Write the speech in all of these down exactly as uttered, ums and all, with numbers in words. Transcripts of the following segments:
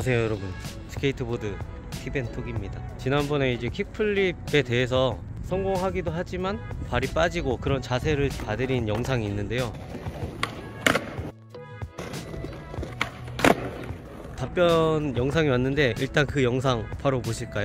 안녕하세요 여러분, 스케이트보드 팁앤톡입니다. 지난번에 이제 킥플립에 대해서 성공하기도 하지만 발이 빠지고 그런 자세를 봐드린 영상이 있는데요, 답변 영상이 왔는데 일단 그 영상 바로 보실까요?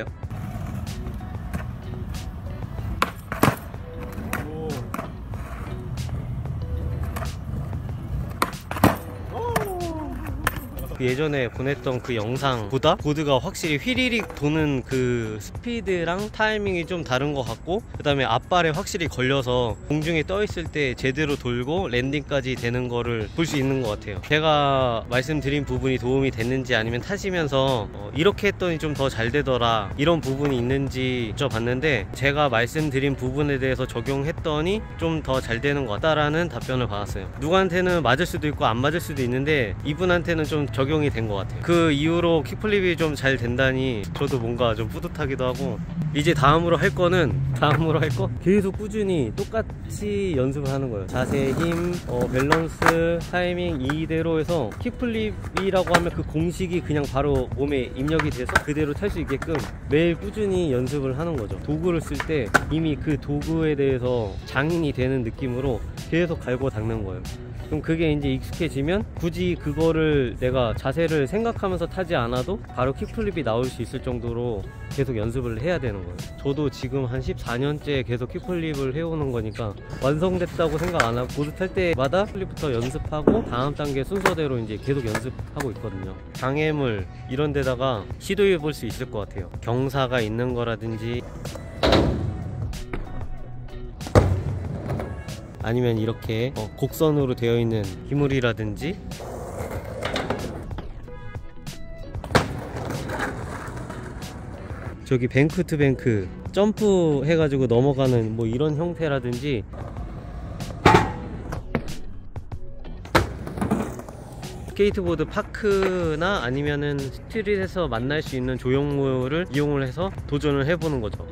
예전에 보냈던 그 영상보다 보드가 확실히 휘리릭 도는 그 스피드랑 타이밍이 좀 다른 것 같고, 그 다음에 앞발에 확실히 걸려서 공중에 떠 있을 때 제대로 돌고 랜딩까지 되는 거를 볼 수 있는 것 같아요. 제가 말씀드린 부분이 도움이 됐는지, 아니면 타시면서 어, 이렇게 했더니 좀 더 잘 되더라 이런 부분이 있는지 여쭤봤는데, 제가 말씀드린 부분에 대해서 적용했더니 좀 더 잘 되는 것 같다라는 답변을 받았어요. 누구한테는 맞을 수도 있고 안 맞을 수도 있는데 이분한테는 좀 적용이 된 것 같아요. 그 이후로 킥플립이 좀 잘 된다니 저도 뭔가 좀 뿌듯하기도 하고, 이제 다음으로 할 거는 다음으로 할 거 계속 꾸준히 똑같이 연습을 하는 거예요. 자세, 힘, 어, 밸런스, 타이밍 이대로 해서 킥플립이라고 하면 그 공식이 그냥 바로 몸에 입력이 돼서 그대로 탈 수 있게끔 매일 꾸준히 연습을 하는 거죠. 도구를 쓸 때 이미 그 도구에 대해서 장인이 되는 느낌으로 계속 갈고 닦는 거예요. 그럼 그게 이제 익숙해지면 굳이 그거를 내가 자세를 생각하면서 타지 않아도 바로 킥플립이 나올 수 있을 정도로 계속 연습을 해야 되는 거예요. 저도 지금 한 십사 년째 계속 킥플립을 해오는 거니까 완성됐다고 생각 안 하고, 보드 탈 때마다 플립부터 연습하고 다음 단계 순서대로 이제 계속 연습하고 있거든요. 장애물 이런 데다가 시도해 볼 수 있을 것 같아요. 경사가 있는 거라든지, 아니면 이렇게 어, 곡선으로 되어 있는 기물이라든지, 저기 뱅크 투 뱅크 점프 해가지고 넘어가는 뭐 이런 형태라든지, 스케이트보드 파크나 아니면은 스트릿에서 만날 수 있는 조형물을 이용을 해서 도전을 해보는 거죠.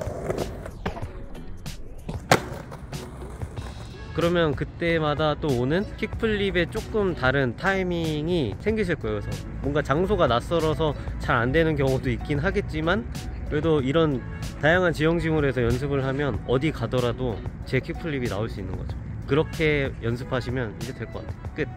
그러면 그때마다 또 오는 킥플립의 조금 다른 타이밍이 생기실 거예요. 그래서 뭔가 장소가 낯설어서 잘 안 되는 경우도 있긴 하겠지만, 그래도 이런 다양한 지형지물에서 연습을 하면 어디 가더라도 제 킥플립이 나올 수 있는 거죠. 그렇게 연습하시면 이제 될 것 같아요. 끝.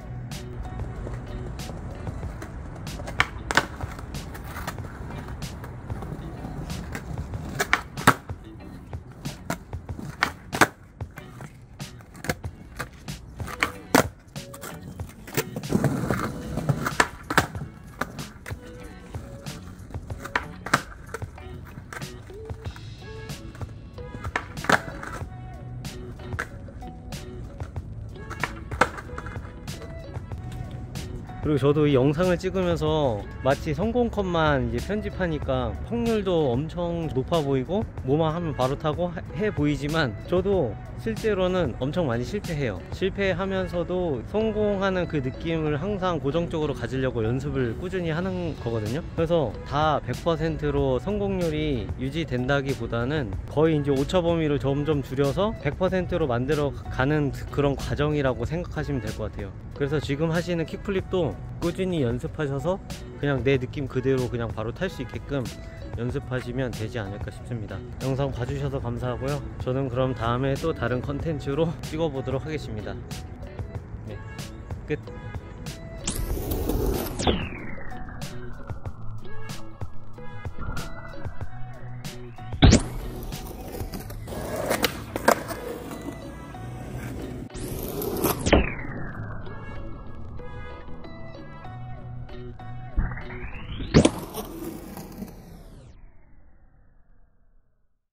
그리고 저도 이 영상을 찍으면서 마치 성공컷만 이제 편집하니까 확률도 엄청 높아 보이고 뭐만 하면 바로 타고 해 보이지만, 저도 실제로는 엄청 많이 실패해요. 실패하면서도 성공하는 그 느낌을 항상 고정적으로 가지려고 연습을 꾸준히 하는 거거든요. 그래서 다 백 퍼센트로 성공률이 유지된다기보다는 거의 이제 오차 범위를 점점 줄여서 백 퍼센트로 만들어 가는 그런 과정이라고 생각하시면 될 것 같아요. 그래서 지금 하시는 킥플립도 꾸준히 연습하셔서 그냥 내 느낌 그대로 그냥 바로 탈 수 있게끔 연습하시면 되지 않을까 싶습니다. 영상 봐주셔서 감사하고요. 저는 그럼 다음에 또 다른 컨텐츠로 찍어보도록 하겠습니다. 네, 끝.